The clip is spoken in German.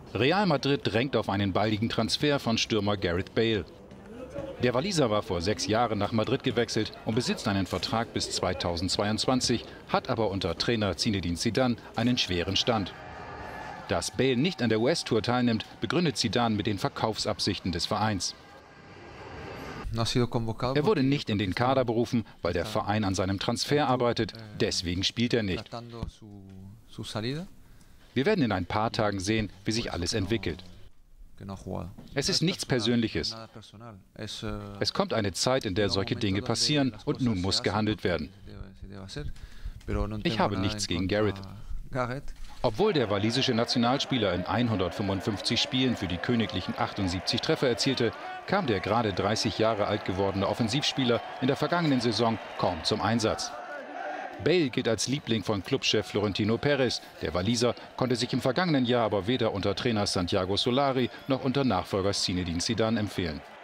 Real Madrid drängt auf einen baldigen Transfer von Stürmer Gareth Bale. Der Waliser war vor 6 Jahren nach Madrid gewechselt und besitzt einen Vertrag bis 2022, hat aber unter Trainer Zinedine Zidane einen schweren Stand. Dass Bale nicht an der US-Tour teilnimmt, begründet Zidane mit den Verkaufsabsichten des Vereins. Er wurde nicht in den Kader berufen, weil der Verein an seinem Transfer arbeitet, deswegen spielt er nicht. Wir werden in ein paar Tagen sehen, wie sich alles entwickelt. Es ist nichts Persönliches. Es kommt eine Zeit, in der solche Dinge passieren und nun muss gehandelt werden. Ich habe nichts gegen Gareth. Obwohl der walisische Nationalspieler in 155 Spielen für die königlichen 78 Treffer erzielte, kam der gerade 30 Jahre alt gewordene Offensivspieler in der vergangenen Saison kaum zum Einsatz. Bale gilt als Liebling von Clubchef Florentino Perez. Der Waliser konnte sich im vergangenen Jahr aber weder unter Trainer Santiago Solari noch unter Nachfolger Zinedine Zidane empfehlen.